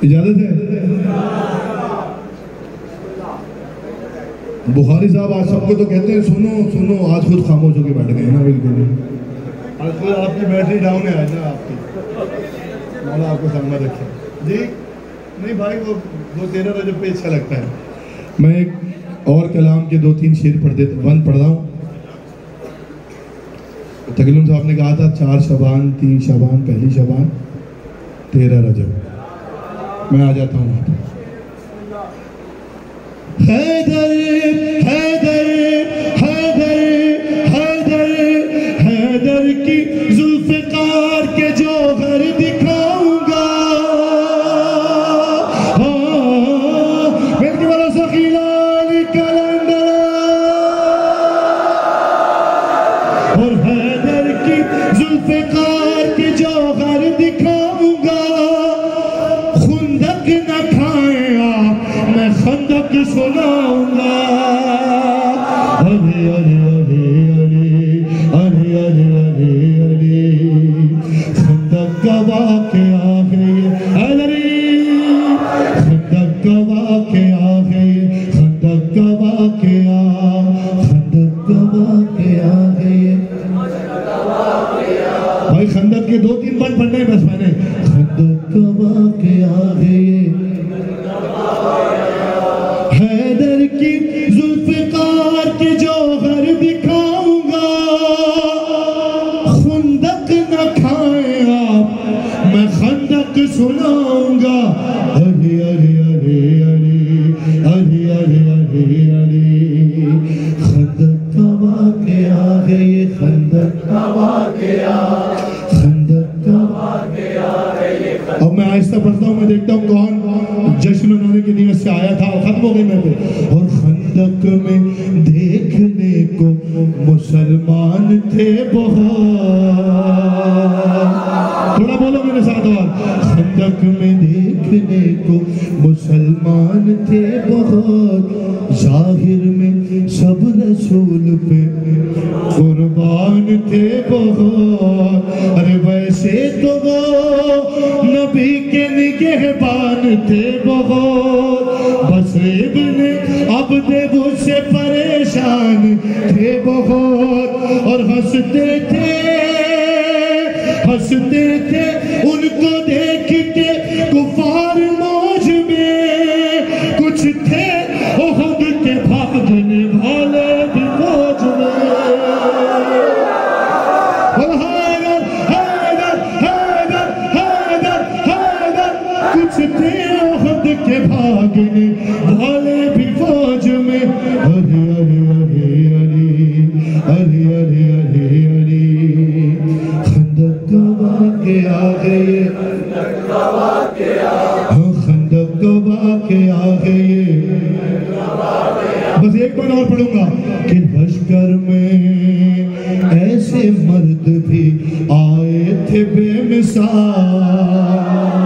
اجازت ہے؟ بخاری صاحب آج سب کو تو کہتے ہیں سنو سنو، آج خود خاموش ہو کے بیٹھ گئے نا. بالکل آج خود آپ کی بیٹری ڈاؤن ہے آج نا آپ کی. مولا آپ کو سلامت رکھے. جی نہیں بھائی، وہ 13 رجب پہ اچھا لگتا ہے. میں ایک اور کلام کے 2-3 شعر پڑھ رہا ہوں. تکلم صاحب نے کہا تھا 4 شعبان 3 شعبان 1 شعبان 13 رجب. میں آ جاتا ہوں وہاں پہ. حیدر حیدر حیدر حیدر حیدر کی ذوالفقار کے جوہر دکھاؤں گا. میرے والا سخیلان کلندر اور حیدر کی ذوالفقار کے جوہر دکھاؤں گا. خندق نہ کھائیں آپ، میں خندق سناؤں گا. ارے ارے ارے ارے ارے ارے ارے ارے خندق کا واقعہ ہے. خندق کا واقعہ ہے. خندق کا واقعہ، خندق کا واقعہ ہے. بھائی خندق کے 2-3 بند پڑھنے ہیں بس میں نے. خندق کا واقعہ ہے. حیدر کی ذوالفقار کے جوہر دکھاؤں گا. خندق نہ کھائیں آپ، میں خندق سناؤں گا. ارے ارے ارے ارے ارے ارے ارے ارے خندق کا واقعہ ہے یہ. خندق کا واقعہ، خندق کا واقعہ ہے یہ. اب میں آہستہ پڑھتا ہوں. میں دیکھتا ہوں کون جشن منانے کی نیت سے آیا تھا. ختم ہو گئی میں پہ. اور خندق میں دیکھنے کو مسلمان تھے بہت. تھوڑا بولو میرے ساتھ. اور خندق میں دیکھنے کو مسلمان تھے بہت. ظاہر میں سب رسول پہ قربان تھے بہت. ارے ویسے تو وہ نبی کے نگہبان تھے بہت. بس ابن عبد وہ سے پریشان تھے بہت. اور ہنستے تھے ان کو دیکھ کے کفار موج میں. کچھ تھے احد کے بھاگنے والے بھی موج میں. کچھ تھے احد کے بھاگنے والے بھی فوج میں. ارے ارے ارے ارے ارے ارے ارے ارے خندق کا واقعہ ہے یہ. ہاں خندق کا واقعہ ہے یہ. بس ایک بار اور پڑھوں گا کہ لشکر میں ایسے مرد بھی آئے تھے بے مثال.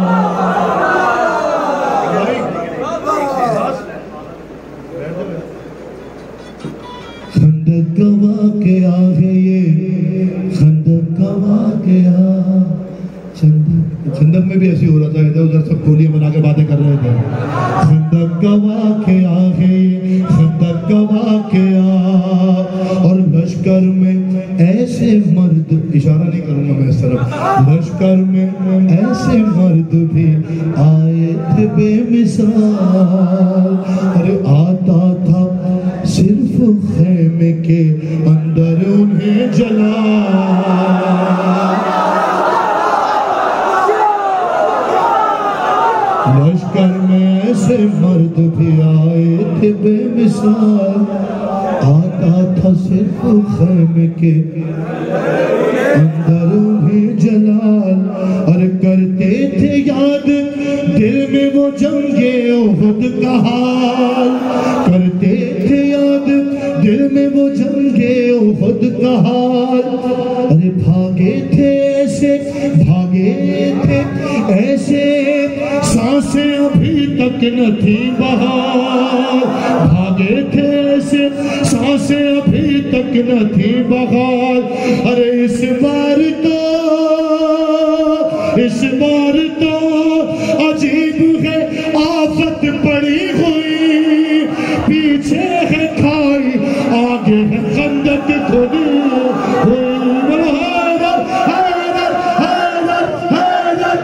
خندق کا واقعہ ہے یہ. خندق کا واقعہ. خندق میں بھی ایسی ہو رہا تھا. ادھر ادھر سب گولیاں بنا کے باتیں کر رہے تھے. خندق کا واقعہ ہے یہ. خندق کا واقعہ. اور لشکر میں ایسے مرد، اشارہ نہیں کروں گا میں اس طرف. لشکر میں ایسے مرد بھی آئے تھے بے مثال. ارے آتا تھا صرف خیمے کے اندر انہیں جلا. لشکر میں ایسے مرد بھی آئے تھے بے مثال. آتا تھا صرف خیمے کے اندر انہیں جلال. اور کرتے تھے یاد دل میں وہ جنگ احد کا حال. کرتے تھے یاد دل میں وہ جنگ احد کا حال. ارے بھاگے تھے ایسے سانسیں ابھی تک نہ تھی بہار. بھاگے تھے ایسے سانسیں ابھی تک نہ تھی بہار. ارے اس بار تو عجیب ہے آگے ہے خندق کھلی ہوئی بولو حیدر حیدر حیدر حیدر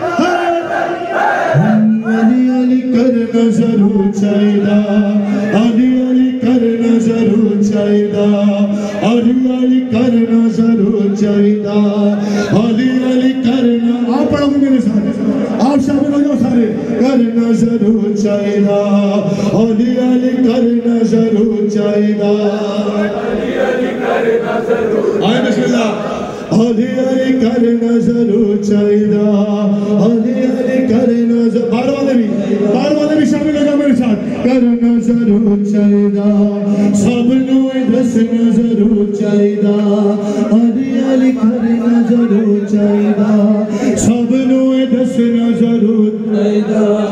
حیدر علی علی کرنا ضرور چاہیدہ علی علی کرنا ضرور چاہیدہ علی علی کرنا ضرور چاہیدہ علی علی کرنا آپ پڑھو گے میرے ساتھ آپ شامل ہو جاؤ سارے کرنا ضرور چاہیدہ علی علی کرنا ضرور چاہیدہ علی علی کرنا ضرور آئے بسم اللہ علی علی کرنا ضرور چاہیدہ علی علی کرنا ضرور بار والے بھی شامل ہو جاؤ میرے ساتھ کرنا ضرور چاہیدہ سب نوے دسنا ضرور چاہیدہ علی علی کرنا ضرور چاہیدہ سب نوے دسنا ضرور چاہیدہ